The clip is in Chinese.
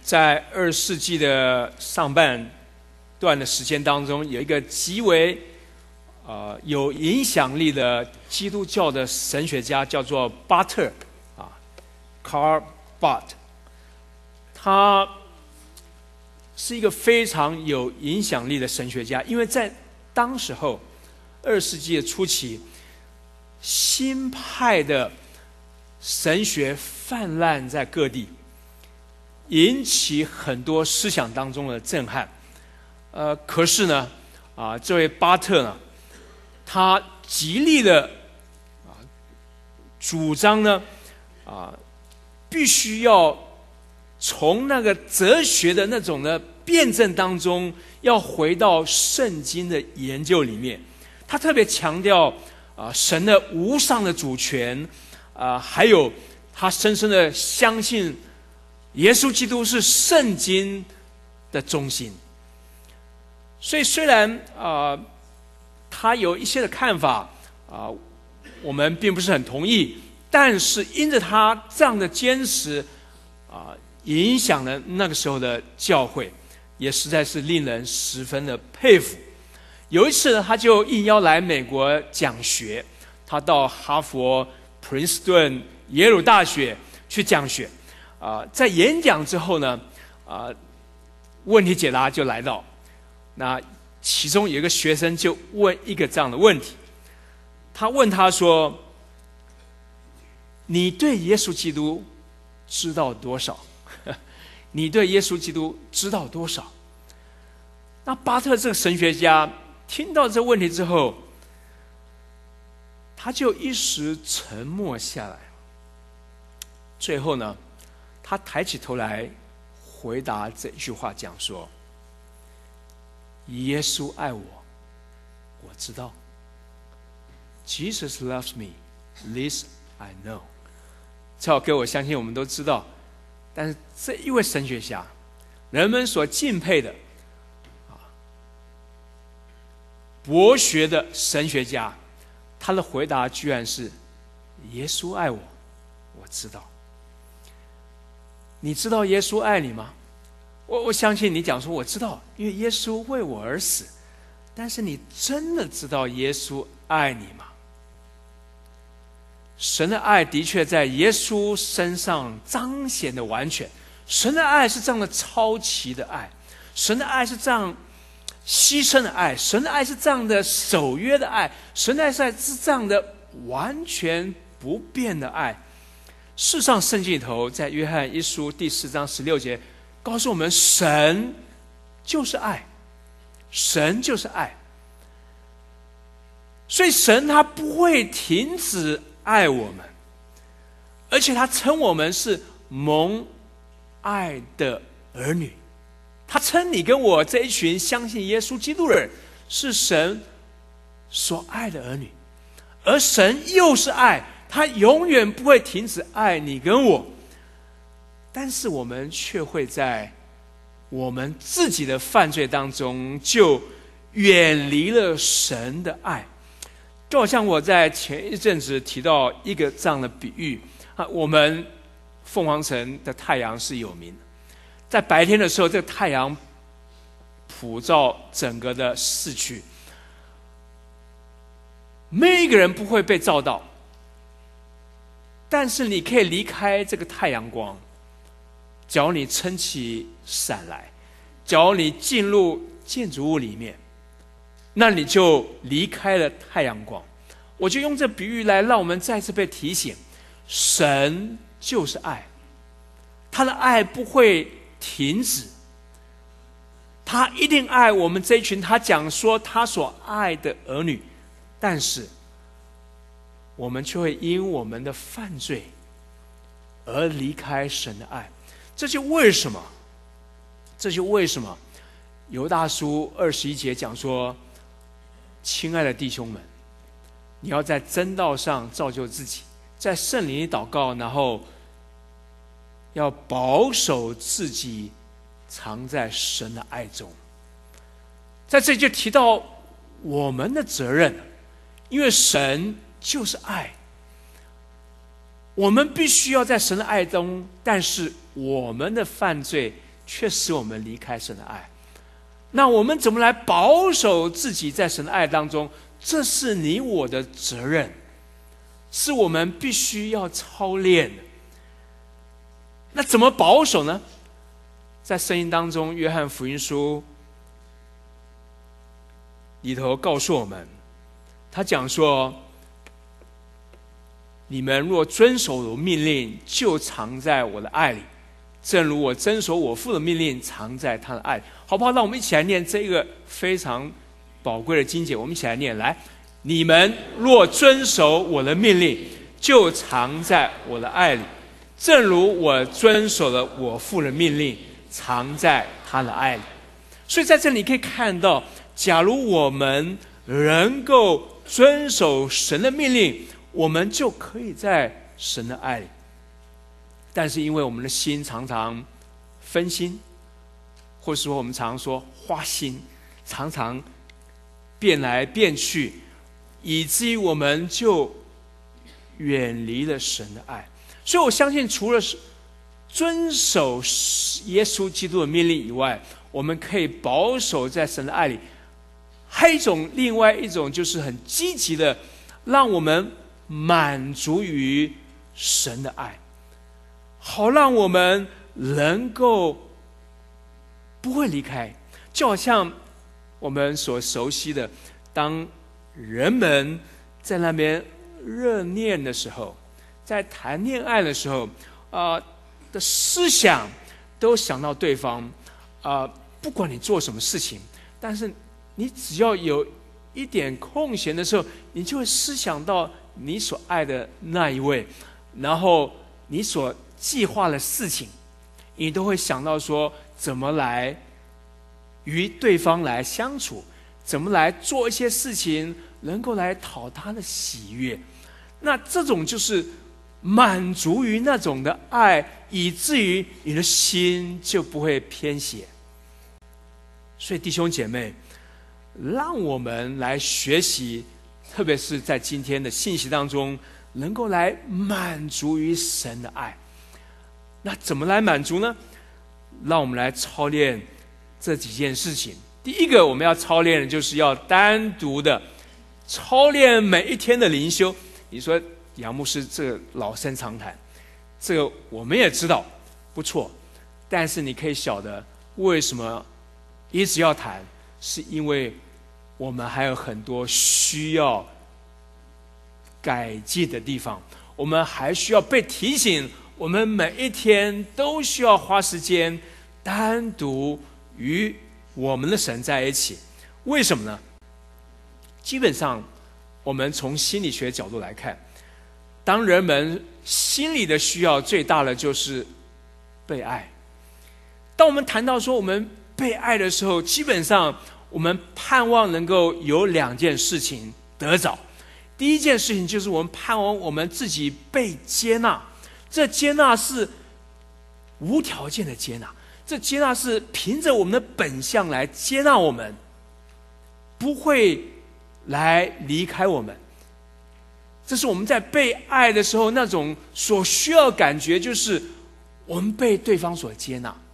在20世纪的上半段的时间当中，有一个极为有影响力的基督教的神学家，叫做巴特Karl Barth。他是一个非常有影响力的神学家，因为在当时候20世纪的初期，新派的神学泛滥在各地，引起很多思想当中的震撼。可是呢，这位巴特呢，他极力的主张呢，必须要从那个哲学的那种的辩证当中，要回到圣经的研究里面。他特别强调神的无上的主权，还有他深深的相信耶稣基督是圣经的中心。所以虽然他有一些的看法我们并不是很同意，但是因着他这样的坚持影响了那个时候的教会，也实在是令人十分的佩服。有一次呢，他就应邀来美国讲学，他到哈佛、普林斯顿、耶鲁大学去讲学。在演讲之后呢，问题解答就来到。那其中有一个学生就问一个这样的问题，他问他说：“你对耶稣基督知道多少？你对耶稣基督知道多少？”那巴特这个神学家听到这个问题之后，他就一时沉默下来。最后呢，他抬起头来回答这一句话，讲说：“耶稣爱我，我知道。Jesus loves me, this I know。”这给我相信我们都知道。但是这一位神学家，人们所敬佩的博学的神学家，他的回答居然是：耶稣爱我，我知道。你知道耶稣爱你吗？我相信你讲说我知道，因为耶稣为我而死。但是你真的知道耶稣爱你吗？神的爱的确在耶稣身上彰显的完全。神的爱是这样的超奇的爱，神的爱是这样牺牲的爱，神的爱是这样的守约的爱，神的爱是这样的完全不变的爱。事实上，圣经里头在约翰一书第4章16节告诉我们，神就是爱，神就是爱。所以神他不会停止爱我们，而且他称我们是蒙爱的儿女。他称你跟我这一群相信耶稣基督的人是神所爱的儿女，而神又是爱，他永远不会停止爱你跟我。但是我们却会在我们自己的犯罪当中就远离了神的爱。就好像我在前一阵子提到一个这样的比喻我们凤凰城的太阳是有名的，在白天的时候，这个太阳普照整个的市区，没有一个人不会被照到。但是你可以离开这个太阳光，假如你撑起伞来，假如你进入建筑物里面，那你就离开了太阳光。我就用这比喻来让我们再次被提醒，神就是爱，他的爱不会停止，他一定爱我们这一群他讲说他所爱的儿女。但是我们却会因我们的犯罪而离开神的爱。这就为什么犹大书21节讲说，亲爱的弟兄们，你要在真道上造就自己，在圣灵里祷告，然后要保守自己藏在神的爱中。在这里就提到我们的责任，因为神就是爱，我们必须要在神的爱中，但是我们的犯罪却使我们离开神的爱。那我们怎么来保守自己在神的爱当中？这是你我的责任，是我们必须要操练的。那怎么保守呢？在圣经当中，约翰福音书里头告诉我们，他讲说，你们若遵守我的命令，就藏在我的爱里，正如我遵守我父的命令，藏在他的爱里。好不好？让我们一起来念这个非常宝贵的经节，我们一起来念。来，你们若遵守我的命令，就藏在我的爱里，正如我遵守了我父的命令，藏在他的爱里。所以在这里可以看到，假如我们能够遵守神的命令，我们就可以在神的爱里。但是因为我们的心常常分心，或是说我们常说花心，常常变来变去，以至于我们就远离了神的爱。所以我相信，除了遵守耶稣基督的命令以外，我们可以保守在神的爱里。还有另外一种就是很积极的，让我们满足于神的爱，好让我们能够不会离开。就好像我们所熟悉的，当人们在那边热恋的时候，在谈恋爱的时候的思想都想到对方不管你做什么事情，但是你只要有一点空闲的时候，你就会思想到你所爱的那一位，然后你所计划的事情，你都会想到说怎么来与对方来相处，怎么来做一些事情能够来讨他的喜悦。那这种就是满足于那种的爱，以至于你的心就不会偏斜。所以弟兄姐妹，让我们来学习，特别是在今天的信息当中，能够来满足于神的爱。那怎么来满足呢？让我们来操练这几件事情。第一个我们要操练的就是要单独的操练每一天的灵修。你说杨牧师这个老生常谈，这个我们也知道不错，但是你可以晓得为什么一直要谈，是因为我们还有很多需要改进的地方，我们还需要被提醒，我们每一天都需要花时间单独与我们的神在一起。为什么呢？基本上我们从心理学角度来看，当人们心理的需要最大的就是被爱。当我们谈到说我们被爱的时候，基本上我们盼望能够有两件事情得着。第一件事情就是我们盼望我们自己被接纳，这接纳是无条件的接纳，这接纳是凭着我们的本相来接纳我们，不会来离开我们。这是我们在被爱的时候那种所需要的感觉，就是我们被对方所接纳。